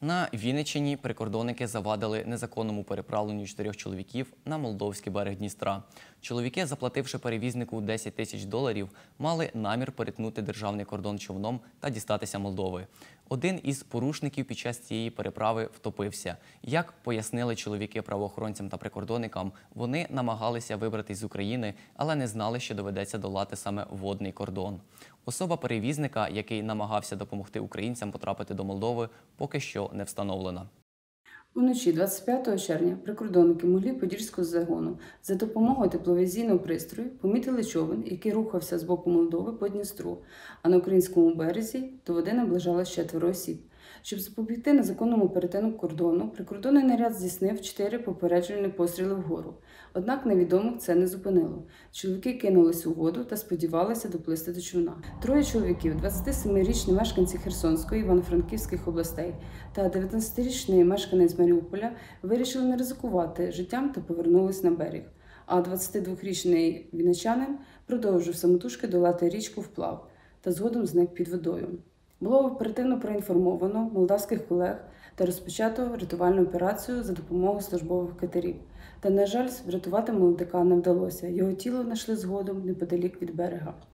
На Вінниччині прикордонники завадили незаконному переправленню 4 чоловіків на молдовський берег Дністра. Чоловіки, заплативши перевізнику 10 тисяч доларів, мали намір перетнути державний кордон човном та дістатися Молдови. Один із порушників під час цієї переправи втопився. Як пояснили чоловіки правоохоронцям та прикордонникам, вони намагалися вибратись з України, але не знали, що доведеться долати саме водний кордон. Особа перевізника, який намагався допомогти українцям потрапити до Молдови, поки що не встановлена. Уночі 25 червня прикордонники Могилів-Подільського загону за допомогою тепловізійного пристрою помітили човен, який рухався з боку Молдови по Дністру, а на українському березі до води наближалось 4 осіб. Щоб запобігти незаконному перетину кордону, прикордонний наряд здійснив 4 попереджувальні постріли вгору. Однак невідомих це не зупинило. Чоловіки кинулись у воду та сподівалися доплисти до човна. 3 чоловіків, 27-річні мешканці Херсонської, Івано-Франківських областей та 19-річний мешканець Маріуполя, вирішили не ризикувати життям та повернулись на берег. А 22-річний вінничанин продовжив самотужки долати річку вплав та згодом зник під водою. Було оперативно проінформовано молдавських колег та розпочато рятувальну операцію за допомогою службових катерів. Та, на жаль, врятувати молодика не вдалося. Його тіло знайшли згодом неподалік від берега.